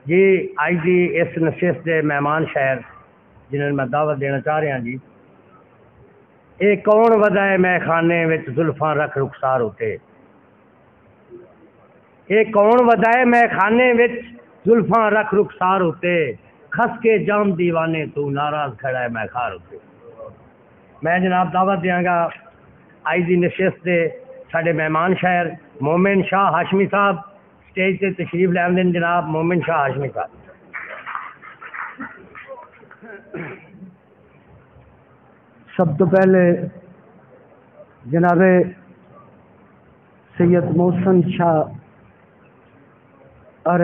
جی آج دی اس نشست دے مہمان شہر جنہوں نے میں دعوت دینا چاہ رہا جی، اے کون ودائے میں خانے وچ زلفاں رکھ رخسار ہوتے، اے کون ودائے میں خانے وچ زلفاں رکھ رخسار ہوتے، خس کے جام دیوانے تو ناراض کھڑا ہے میں خار ہوتے۔ میں جناب دعوت دیاں گا آج دی نشست دے ساڈے مہمان شہر مومن شاہ ہاشمی صاحب اسٹیج تے تشریف لے آندے جناب مومن شاہ ہاشمی صاحب۔ سب تو پہلے جناب سید محسن شاہ اور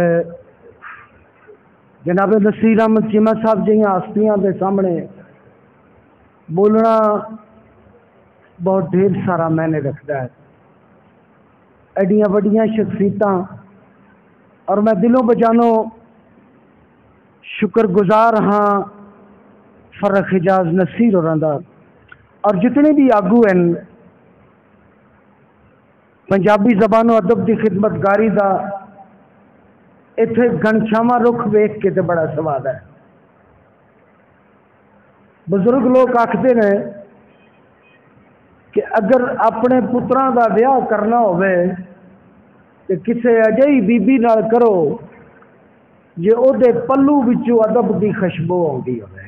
جناب نصیر احمد چیمہ صاحب جہاں ہستیاں کے سامنے بولنا بہت ڈھیر سارا معنی رکھتا ہے۔ ایڈیاں وڈیاں شخصیتاں اور میں دلوں بجانوں شکر گزار ہاں فرق حجاز نصیر ہوراں اور جتنے بھی آگو ہیں پنجابی زبان و ادب کی خدمت گاری دا اتنے گھنشامہ رخ ویخ کے تے بڑا سواد ہے۔ بزرگ لوگ آکھتے ہیں کہ اگر اپنے پتراں دا بیاہ کرنا ہوئے تو کسے اجئی بی بی نال کرو جے او دے پلو وچوں ادب دی خوشبو آندی ہوئے۔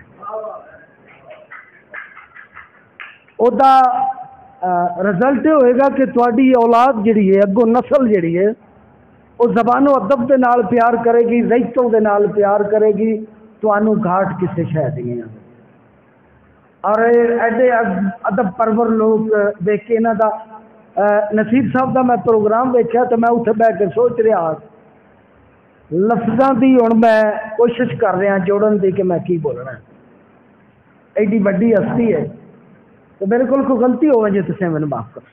او دا رزلٹ ہوئے گا کہ تواڈی اولاد جڑی ہے اگوں نسل جڑی ہے وہ زبان و ادب دے نال پیار کرے گی، ذیتوں دے نال پیار کرے گی، تانوں گھاٹ کسے شے دی نہیں۔ اور ایڈے ادب پرور لوگ دیکھ کے انہاں دا نصیر صاحب دا میں پروگرام ویکھیا تو میں اتنے بیٹھ کے سوچ رہا لفظاں دی ہن میں کوشش کر رہا جوڑن دی کہ میں کی بولنا ہے۔ ایڈی وڈی ہستی ہے تو میرے کو کوئی غلطی ہو جی تسیں مینوں معاف کر۔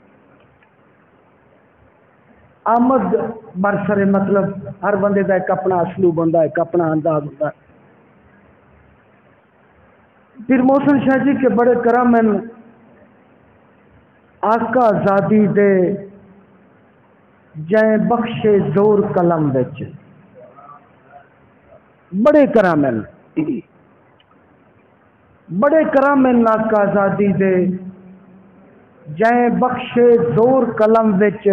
آمد برسر مطلب ہر بندے دا ایک اپنا اسلوب ہوندا ہے، ایک اپنا انداز ہوندا ہے۔ پھر محسن شاہ جی کے بڑے کرم ہیں، آقا زادی دے جائیں بخش زور قلم وچ بڑے کرم ہیں، بڑے کرم ہیں آقا زادی دے جائیں بخش زور قلم وچ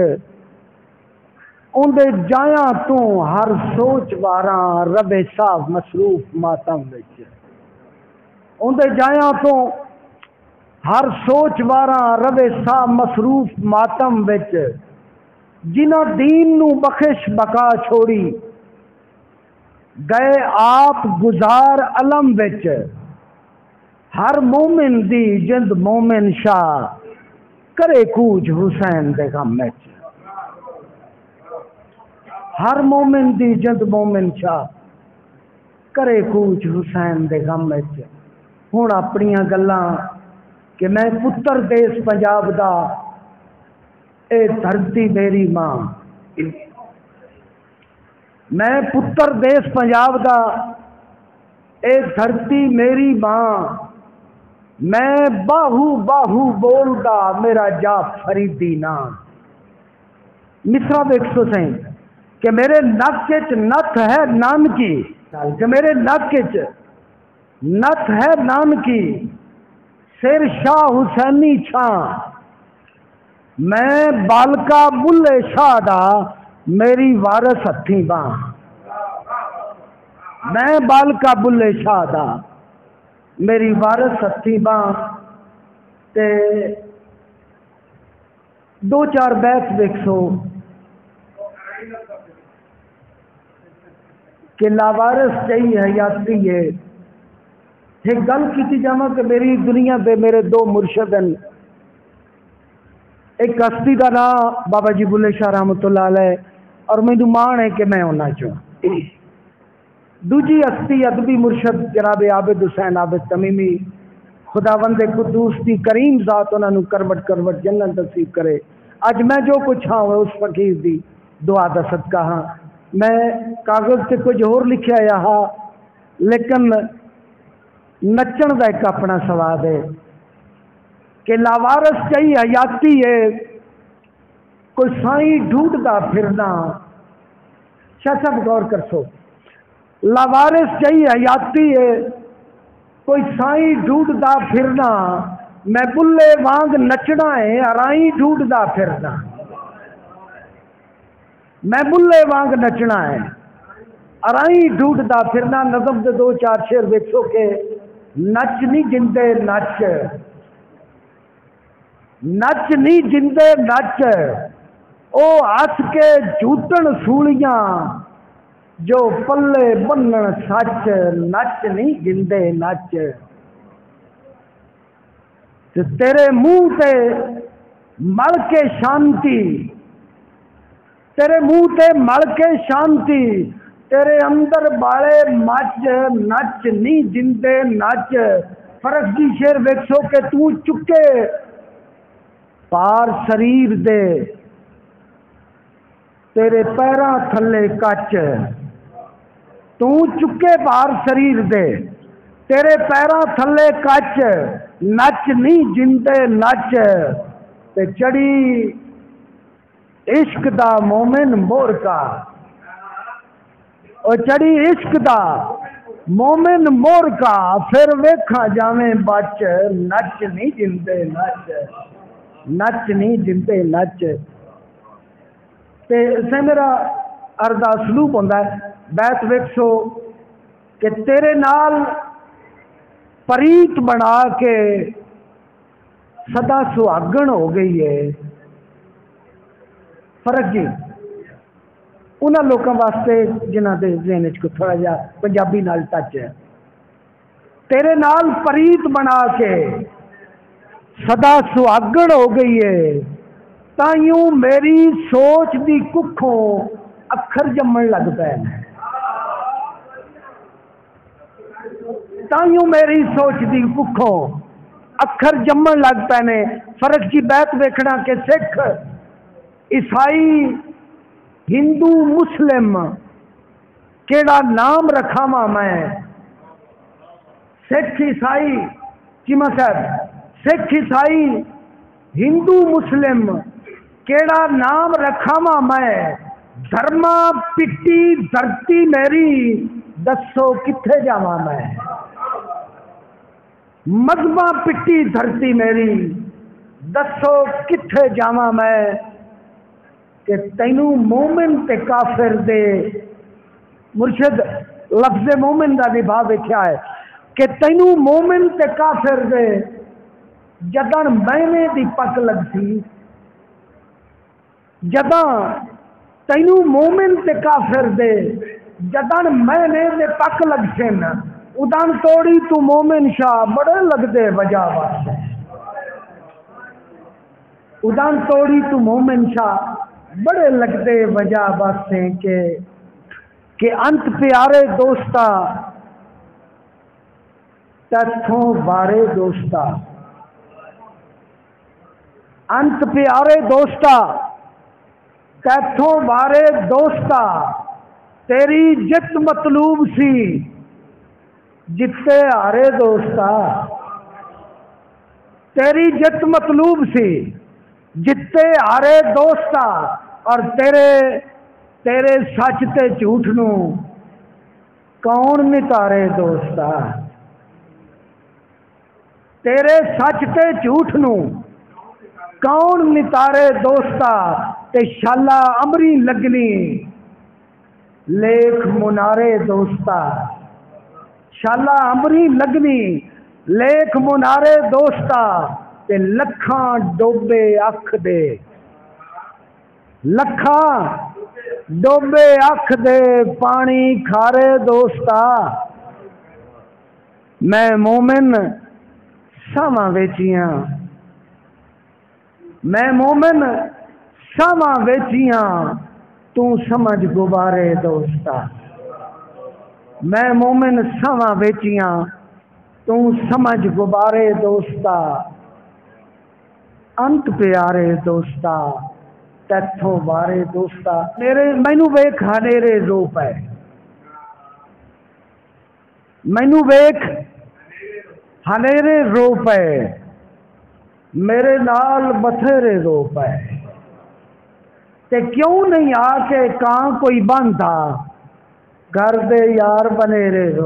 اندے جایاں تو ہر سوچ واراں رب صاف مصروف ماتم وچ اندے جایاں تو ہر سوچ واراں رب صاف مصروف ماتم وچ جنہ دین نو بخش بقا چھوڑی گئے آپ گزار علم وچ ہر مومن دی جند مومن شاہ کرے کوج حسین دے غم وچ ہر مومن دی جند مومن شاہ کرے کوج حسین دے غم وچ۔ ہن اپنیاں گلاں کہ میں پتر دیس پنجاب دا اے دھرتی میری ماں، میں پتر دیس پنجاب دا اے دھرتی میری ماں، میں باہو باہو بولدا میرا جا فریدی نام۔ مصرع 160 کہ میرے نک وچ نت ہے نانکی، کہ میرے نک وچ نت ہے نانکی سر شاہ حسینی چھاں، میں بالکا بلے شاہ دا میری وارث ہتھی باں، میں بالکا بلے شاہ دا میری وارث ہتھی باں۔ تے دو چار بیت دیکھو کہ لاوارث چاہیے حیاتی ہے۔ ایک گل کی جاواں کہ میری دنیا دے میرے دو مرشد ہیں، ایک ہستی کا نام بابا جی بلے شاہ رحمۃ اللہ علیہ اور مینوں مان ہے کہ میں ہونا چاہوں۔ دوجی ہستی ادبی مرشد جناب عابد حسین عابد تمیمی، خداوند قدوس دی کریم ذات انہاں نوں کروٹ کروٹ جنت نصیب کرے۔ اج میں جو کچھ ہاں اس فقیر دی دعا دا صدقہ ہاں۔ میں کاغذ سے کچھ اور لکھیا ہا لیکن نچن دا ایک اپنا سواد ہے کہ لاوارث چاہیے حیاتی ہے، کوئی سائیں ڈھونڈتا پھرنا۔ شاہ صاحب غور کر سو लावारिस जही हयाती है, कोई साई ढूंढदा फिरना, मैं बुल्ले वांग नचना है, अराई ढूंढदा फिरना। मैं बुल्ले वांग नचना है, अराई ढूंढदा फिरना। नज़म दे 2-4 शेर वेखो के नच नहीं जिंदे नच, नच नहीं जिंदे नच, ओ हस के झूठन सूलियां जो पल्ले बन्नन सच, नच नहीं जिंदे नच। ते तेरे मुंह ते मल के शांति, तेरे मुंह ते मल के शांति, तेरे अंदर बाले मच, नच नहीं जिंदे नच। फर्क जी शेर वेखो के तू चुके पार शरीर दे, तेरे पैरां थले कच। तू चुके पार शरीर दे, तेरे पैरां थले कच, नच नहीं जिंदे नच। ते चढ़ी इश्क दा मोमिन मोर का, और चढ़ी इश्क दा मोमिन मोर का, फिर वेखा जावें बच, नच नहीं जिंदे नच, नच नहीं जिंदे नच। ते इसे मेरा अर्दा सलूक होंदा है, बैत वेखो कि तेरे नाल परीत बना के सदा सुहागण हो गई है। फर्क जी उन्होंने लोगों वास्ते जिन्हों के ज़हन च थोड़ा जहा पंजाबी नाल टच है। तेरे नाल परीत बना के सदा सुहागण हो गई है, ताइयों मेरी सोच दी कुखों अखर जमन लग पे, ताइयों मेरी सोच दी कुखों अखर जमन लग पे ने। फर्क की बैत वेखना के सिख ईसाई हिंदू मुस्लिम केड़ा नाम रखावा मैं। सिख ईसाई चीमा साहब, सिख ईसाई हिंदू मुस्लिम केड़ा नाम रखावा मैं। धर्मा पिट्टी धरती मेरी, दसो किथे जावा मैं। मजहबा पिट्टी धरती मेरी, दसो किथे जावा मैं। कि तैनू मोमिन ते काफिर दे, मुर्शिद लफ्ज़ मोमिन का भी भाव वेख्या है कि तैनू मोमिन ते काफिर दे जदन महीने दी पक लगती, जदा तैनू मोमिन ते काफिर दे जदन महीने दे पक लगते न, उदन तोड़ी तू मोमिन शाह बड़े लगदे वजह वास्ते। उदन तोड़ी तू मोमिन शाह बड़े लगते वजह वास्ते के अंत प्यारे दोस्ता तैथों बारे दोस्ता, अंत प्यारे दोस्ता तैथों बारे दोस्ता। तेरी जित मतलूब सी जिते हारे दोस्ता, तेरी जित मतलूब सी जिते हारे दोस्ता। और तेरे तेरे सच ते झूठ नू कौन नितारे दोस्ता, तेरे सच ते झूठ नू कौन नितारे दोस्ता। ते शाला अमरी लगनी लेख मुनारे दोस्ता, शाला अमरी लगनी लेख मुनारे दोस्ता। ते लखां डोबे अख दे, लखां डोबे अख दे पानी खारे दोस्ता। मैं मोमिन सावां वेचियां, मैं मोमिन सावां वेचियां, तू समझ गुबारे दोस्ता। मैं मोमिन सावां वेचियां, तू समझ गुबारे दोस्ता। अंत प्यारे दोस्ता तैथों बारे दोस्ता। मेरे मैनू वेख हनेरे रूप है, मैनू वेख हनेरे रूप है, मेरे नाल बथेरे रूप है। ते क्यों नहीं आके कां कोई बांधा, گھر دے یار بنیرے رو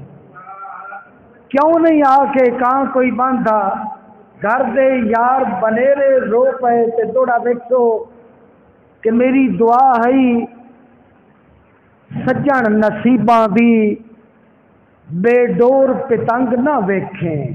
کیوں نہیں آ کے کہاں کوئی باندھا گھر دے یار بنیرے رو پے تے دوڑا دیکھو کہ میری دعا ہے سجن نصیباں دی بے ڈور پتنگ نہ ویکھیں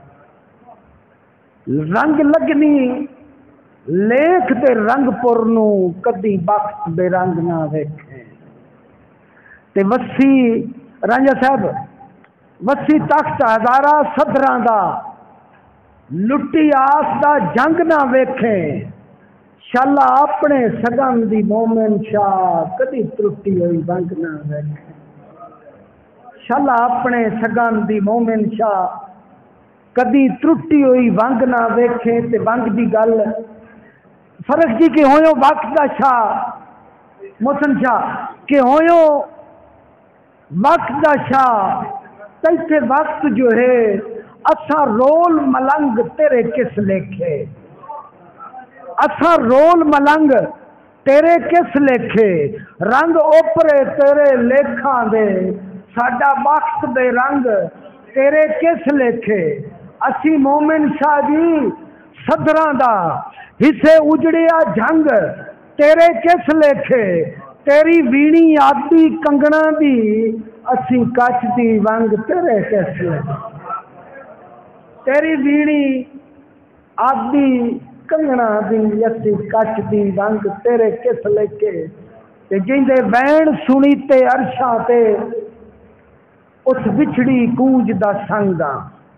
رنگ لگنی لیکھ دے رنگ پور نو کدی بخت بے رنگ نہ ویکھیں تے وسی رانجھا صاحب وسی تخت ہزارہ صدراں دا لٹی آس دا جنگ نہ ویکھیں شالا اپنے سگن دی مومن شاہ کدی ترٹی ہوئی ونگ نہ ویکھیں شالا اپنے سگن دی مومن شاہ کدی ترٹی ہوئی ونگ نہ ویکھیں تے ونگ دی گل فرق جی کہ ہویو وقت دا شاہ محسن شاہ کہ ہویو وقت دا شاہ تیسے وقت جو ہے اسا رول ملنگ تیرے کس لکھے اسا رول ملنگ تیرے کس لکھے رنگ اوپرے تیرے لیکھاں دے ساڈا وقت دے رنگ تیرے کس لکھے اسی مومن شاہ جی صدراں دا حصے اجڑیا جنگ تیرے کس لکھے تیری ویڑی آدی کنگنا دی اسی کچ دی ونگ تیرے کس لکھے تیری ویڑی آدی کنگنا دی اسی کچ دی ونگ تیرے کس لکھے تے جیندے بین سنی تے عرشاں تے اس بچھڑی کونج دا سنگاں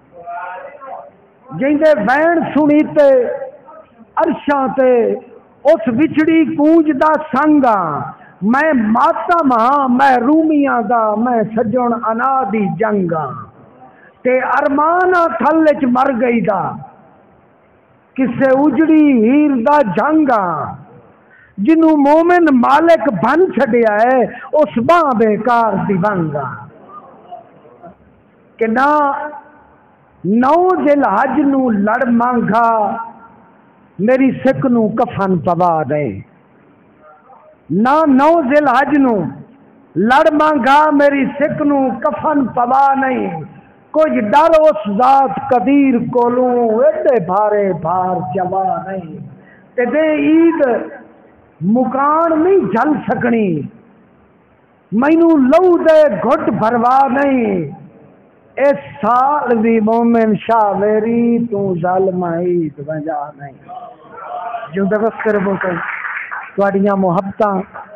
جیندے بین سنی تے عرشاں تے اس بچھڑی کونج دا سنگاں میں ماتم ہاں میں رومیاں دا میں سجن انا دی جنگاں تے ارمانہ تھل وچ مر گئی دا کسے اجڑی ہیر دا جنگاں جنوں مومن مالک بن چھڈیا ہے اس باں بیکار دی ونگاں کہ نہ نو ذل حج نو لڑ مانگا میری سکھ نو کفن پوا دے نہ نو ذل حج نو لڑ مانگا میری سکھ نو کفن پوا نہیں کوئی ڈر اس ذات قدیر کولوں ایڈے بھارے بھار جوا نہیں تے دے عید مکان نہیں جل سکنی مینوں لو دے گھٹ بھروا نہیں اس سال بھی مومن شاہ میری تو ظالم عید وجا نہیں جو دبس کر بکن تواڈیاں محبتاں